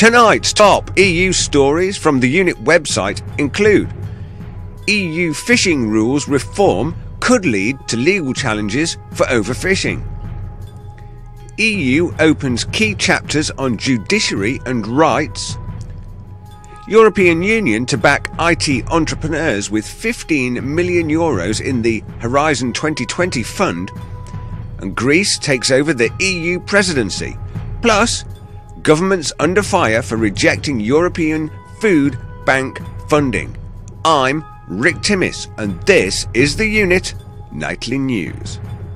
Tonight's top EU stories from the ThEUnit website include: EU fishing rules reform could lead to legal challenges for overfishing. EU opens key chapters on judiciary and rights. European Union to back IT entrepreneurs with €15 million in the Horizon 2020 fund. And Greece takes over the EU presidency. Plus, governments under fire for rejecting European Food Bank funding. I'm Rick Timmis, and this is the ThEUnit Nightly News.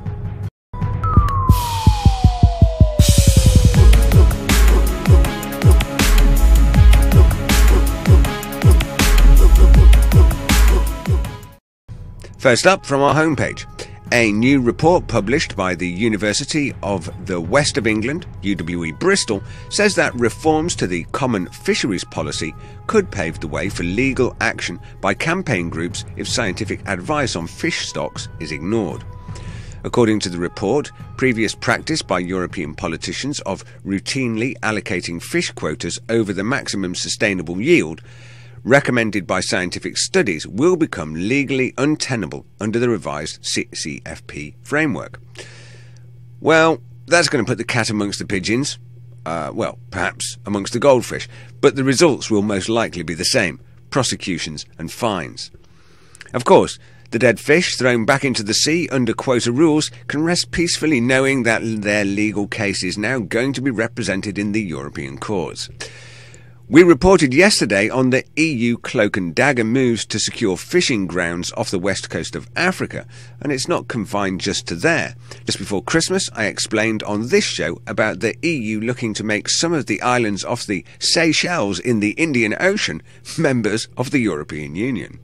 First up from our homepage, a new report published by the University of the West of England, UWE Bristol, says that reforms to the Common Fisheries Policy could pave the way for legal action by campaign groups if scientific advice on fish stocks is ignored. According to the report, previous practice by European politicians of routinely allocating fish quotas over the maximum sustainable yield, recommended by scientific studies, will become legally untenable under the revised CFP framework. Well, that's going to put the cat amongst the pigeons. Well, perhaps amongst the goldfish, but the results will most likely be the same: prosecutions and fines. Of course, the dead fish thrown back into the sea under quota rules can rest peacefully knowing that their legal case is now going to be represented in the European courts. We reported yesterday on the EU cloak and dagger moves to secure fishing grounds off the west coast of Africa, and it's not confined just to there. Just before Christmas, I explained on this show about the EU looking to make some of the islands off the Seychelles in the Indian Ocean members of the European Union.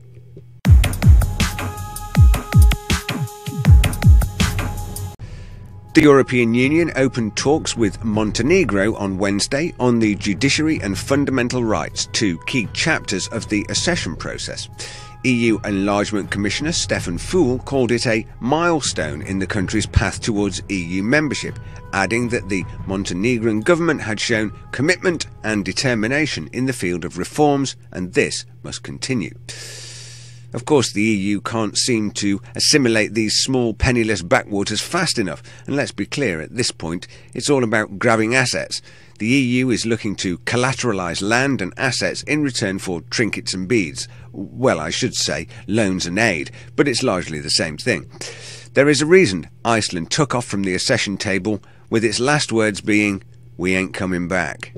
The European Union opened talks with Montenegro on Wednesday on the judiciary and fundamental rights, two key chapters of the accession process. EU Enlargement Commissioner Stefan Füle called it a milestone in the country's path towards EU membership, adding that the Montenegrin government had shown commitment and determination in the field of reforms, and this must continue. Of course, the EU can't seem to assimilate these small penniless backwaters fast enough, and let's be clear, at this point it's all about grabbing assets. The EU is looking to collateralise land and assets in return for trinkets and beads. Well, I should say loans and aid, but it's largely the same thing. There is a reason Iceland took off from the accession table, with its last words being, "We ain't coming back."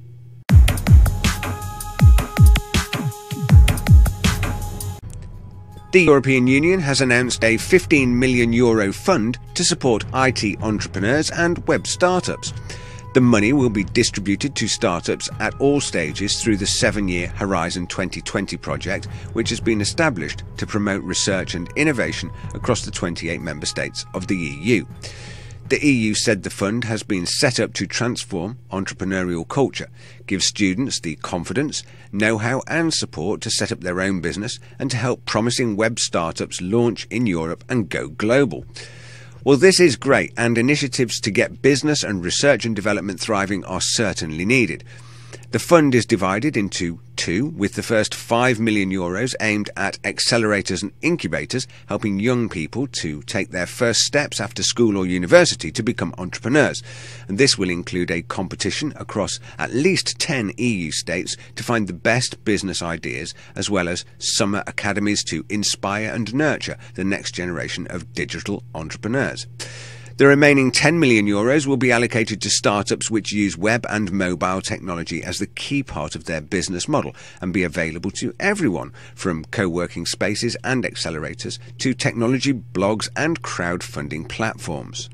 The European Union has announced a €15 million fund to support IT entrepreneurs and web startups. The money will be distributed to startups at all stages through the 7-year Horizon 2020 project, which has been established to promote research and innovation across the 28 member states of the EU. The EU said the fund has been set up to transform entrepreneurial culture, give students the confidence, know-how and support to set up their own business, and to help promising web startups launch in Europe and go global. Well, this is great, and initiatives to get business and research and development thriving are certainly needed. The fund is divided into two, with the first €5 million aimed at accelerators and incubators, helping young people to take their first steps after school or university to become entrepreneurs. And this will include a competition across at least 10 EU states to find the best business ideas, as well as summer academies to inspire and nurture the next generation of digital entrepreneurs. The remaining €10 million will be allocated to startups which use web and mobile technology as the key part of their business model and be available to everyone, from co-working spaces and accelerators to technology blogs and crowdfunding platforms.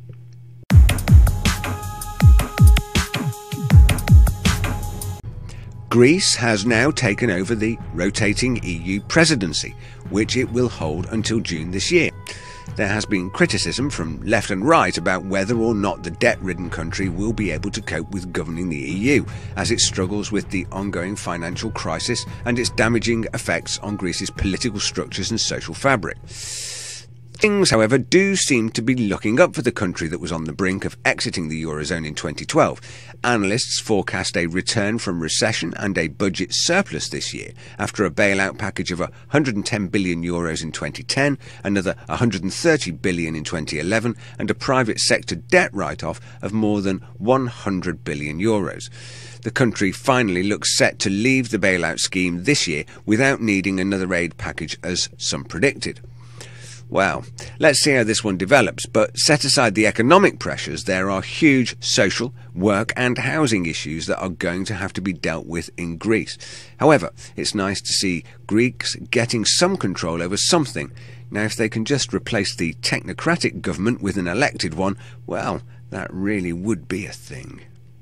Greece has now taken over the rotating EU presidency, which it will hold until June this year. There has been criticism from left and right about whether or not the debt-ridden country will be able to cope with governing the EU, as it struggles with the ongoing financial crisis and its damaging effects on Greece's political structures and social fabric. Things, however, do seem to be looking up for the country that was on the brink of exiting the Eurozone in 2012. Analysts forecast a return from recession and a budget surplus this year, after a bailout package of €110 billion in 2010, another €130 billion in 2011, and a private sector debt write-off of more than €100 billion. The country finally looks set to leave the bailout scheme this year without needing another aid package, as some predicted. Well, let's see how this one develops, but set aside the economic pressures, there are huge social, work and housing issues that are going to have to be dealt with in Greece. However, it's nice to see Greeks getting some control over something. Now, if they can just replace the technocratic government with an elected one, well, that really would be a thing.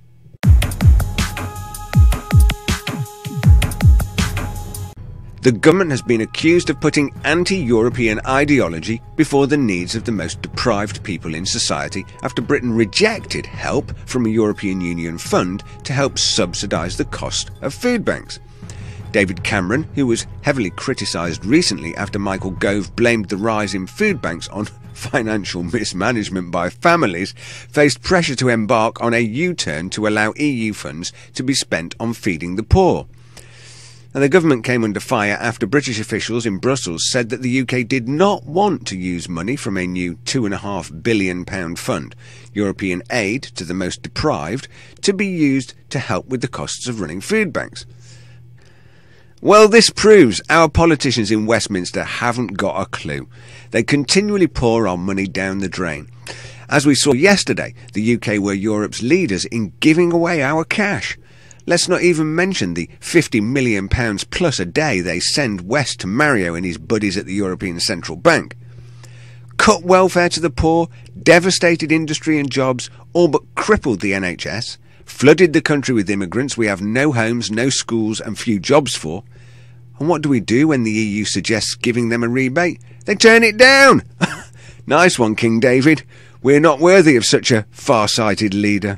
The government has been accused of putting anti-European ideology before the needs of the most deprived people in society after Britain rejected help from a European Union fund to help subsidise the cost of food banks. David Cameron, who was heavily criticised recently after Michael Gove blamed the rise in food banks on financial mismanagement by families, faced pressure to embark on a U-turn to allow EU funds to be spent on feeding the poor. And the government came under fire after British officials in Brussels said that the UK did not want to use money from a new £2.5 billion fund, European aid to the most deprived, to be used to help with the costs of running food banks. Well, this proves our politicians in Westminster haven't got a clue. They continually pour our money down the drain. As we saw yesterday, the UK were Europe's leaders in giving away our cash. Let's not even mention the £50 million plus a day they send west to Mario and his buddies at the European Central Bank. Cut welfare to the poor, devastated industry and jobs, all but crippled the NHS, flooded the country with immigrants we have no homes, no schools and few jobs for. And what do we do when the EU suggests giving them a rebate? They turn it down! Nice one, King David. We're not worthy of such a far-sighted leader.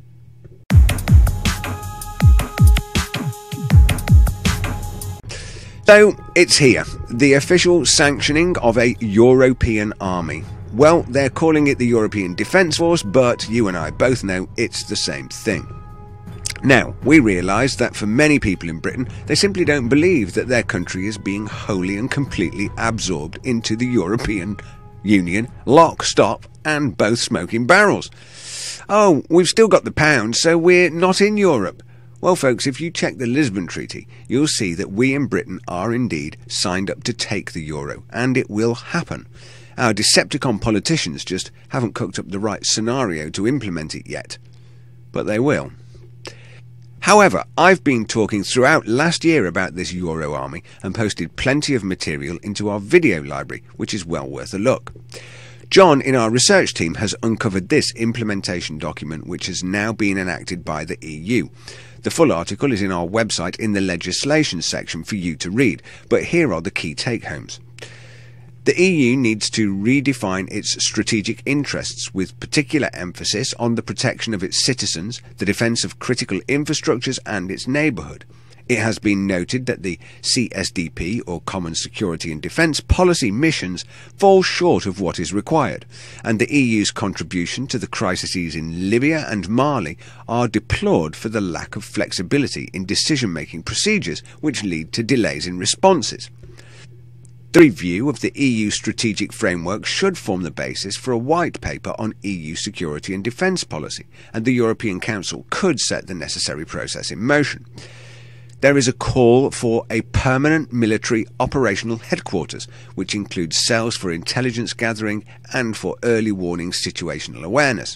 So, it's here, the official sanctioning of a European army. Well, they're calling it the European Defence Force, but you and I both know it's the same thing. Now, we realise that for many people in Britain, they simply don't believe that their country is being wholly and completely absorbed into the European Union, lock, stop, and both smoking barrels. Oh, we've still got the pound, so we're not in Europe. Well, folks, if you check the Lisbon Treaty, you'll see that we in Britain are indeed signed up to take the euro, and it will happen. Our Decepticon politicians just haven't cooked up the right scenario to implement it yet. But they will. However, I've been talking throughout last year about this Euro army and posted plenty of material into our video library, which is well worth a look. John in our research team has uncovered this implementation document, which has now been enacted by the EU. The full article is in our website in the legislation section for you to read, but here are the key take-homes. The EU needs to redefine its strategic interests with particular emphasis on the protection of its citizens, the defence of critical infrastructures and its neighbourhood. It has been noted that the CSDP, or Common Security and Defence policy missions, fall short of what is required, and the EU's contribution to the crises in Libya and Mali are deplored for the lack of flexibility in decision-making procedures, which lead to delays in responses. The review of the EU strategic framework should form the basis for a white paper on EU security and defence policy, and the European Council could set the necessary process in motion. There is a call for a permanent military operational headquarters, which includes cells for intelligence gathering and for early warning situational awareness.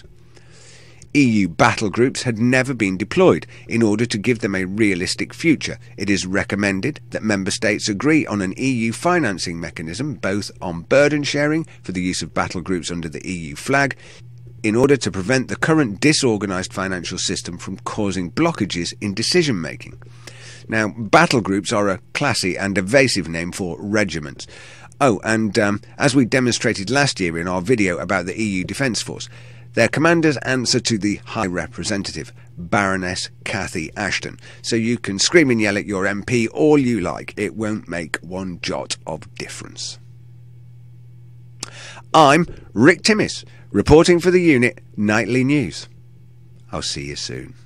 EU battle groups had never been deployed. In order to give them a realistic future, it is recommended that Member States agree on an EU financing mechanism, both on burden sharing for the use of battle groups under the EU flag, in order to prevent the current disorganised financial system from causing blockages in decision making. Now, battle groups are a classy and evasive name for regiments. Oh, and as we demonstrated last year in our video about the EU Defence Force, their commanders answer to the High Representative, Baroness Cathy Ashton. So you can scream and yell at your MP all you like, it won't make one jot of difference. I'm Rick Timmis, reporting for ThEUnit Nightly News. I'll see you soon.